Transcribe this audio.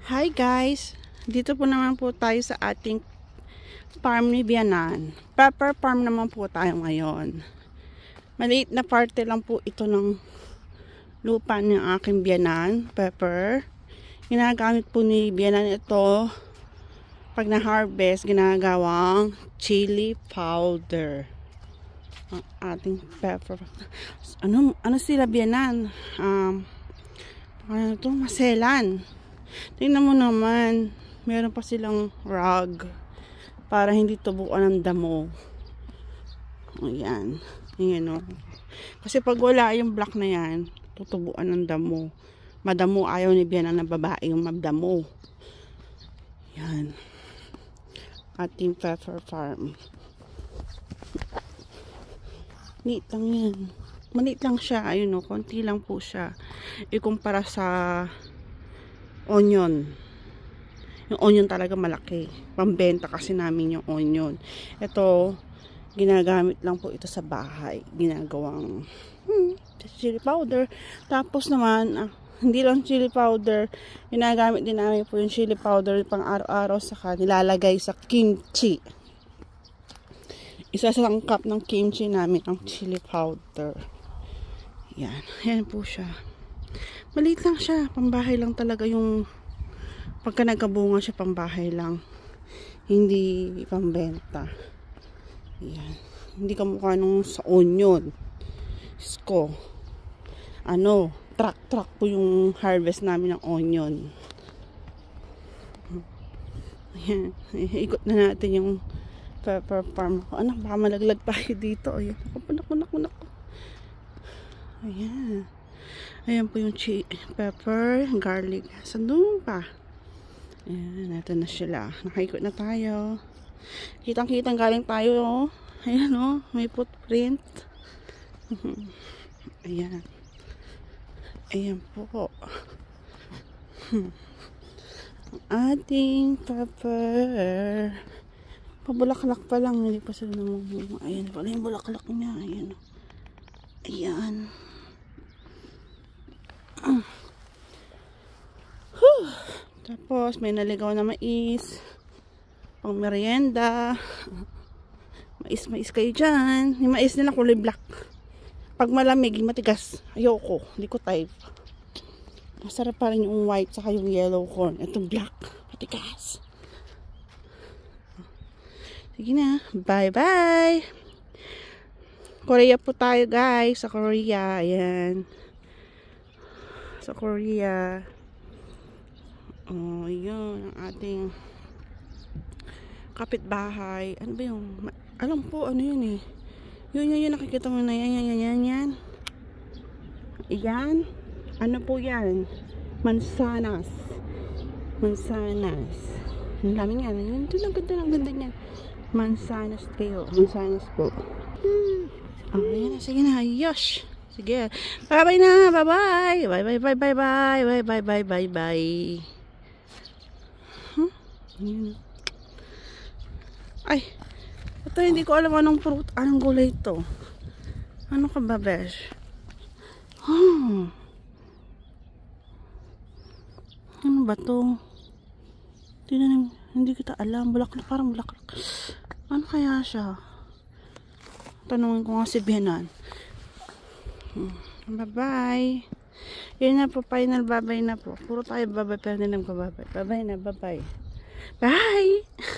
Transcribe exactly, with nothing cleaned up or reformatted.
Hi guys! Dito po naman po tayo sa ating farm ni Bianan. Pepper farm naman po tayo ngayon. Maliit na parte lang po ito ng lupa ng aking Bianan. Pepper. Ginagamit po ni Bianan ito pag na-harvest, ginagawang chili powder. Ang ating pepper. Ano, ano sila Bianan? Um, ano ito? Maselan. Tingnan mo naman, meron pa silang rug para hindi tubuan ng damo. Ayan. Ayan o. Kasi pag wala yung black na yan, tutubuan ng damo. Madamo, ayaw ni Bianan na babae yung madamo. Ayan. Ating pepper farm. Neat lang yan. Maliit lang siya. Ayun o, konti lang po siya. Ikumpara sa onion. Yung onion talaga malaki. Pambenta kasi namin yung onion. Ito, ginagamit lang po ito sa bahay. Ginagawang hmm, chili powder. Tapos naman, ah, hindi lang chili powder. Ginagamit din namin po yung chili powder pang araw-araw. Saka nilalagay sa kimchi. Isa sa sangkap ng kimchi namin ang chili powder. Yan. Yan po siya. Maliit lang siya, pambahay lang talaga yung pagka nagkabunga siya, pambahay lang, hindi pambenta. Yan. Hindi kamukha nung sa onion. Isko. Ano, truck truck po yung harvest namin ng onion. Ayan. Ikot na natin yung pepper farm. Anak, baka malaglag tayo dito. Ayan. Naku, naku, naku. Ayan. Ayan po yung chi pepper, garlic. Sandun pa. Ayan, natin na sila. Nakaikot na tayo. Kitang-kitang galing tayo, oh. Ayan, oh. May footprint. Ayan. Ayan po. Hmm. Ating pepper. Pabulaklak pa lang. Hindi pa sila naman. Ayan pala yung bulaklak niya. Ayan. Ayan. Whew. Tapos may naligaw na mais pang merienda. Mais mais kayo dyan. Yung mais nila kulay black. Pag malamig matigas, ayoko, hindi ko type. Masarap pa rin yung white saka yung yellow corn. Itong black matigas. Sige na, bye bye. Korea po tayo guys, sa Korea. Ayan, sa Korea. Oh, yun ang ating kapitbahay. Ano ba yung, alam po ano yun eh. Yun yun yun, nakikita mo na yan, yan, yan, yan, yan. Yan. Ano po yan? Mansanas. Mansanas. Ang dami nga. Yun, ito lang ganda, lang ganda niyan. Mansanas kayo. Mansanas po. Hmm. Oh, yan na. Sige na. Yosh. Sige. Bye-bye na. Bye-bye. Bye-bye, bye-bye, bye. Bye-bye, bye-bye, bye. Huh? Yun. Ay. Ito, hindi ko alam anong fruit. Anong gulay ito. Ano ka ba, besh? Hmm. Ano ba ito? Hindi, hindi kita alam. Bulaklak, parang bulaklak. Ano kaya siya? Tanungin ko nga si Bianan. Bye-bye. Yun na po, final bye-bye na po. Puro tayo bye-bye, pero hindi nagpababay. Bye-bye na, bye-bye. Bye!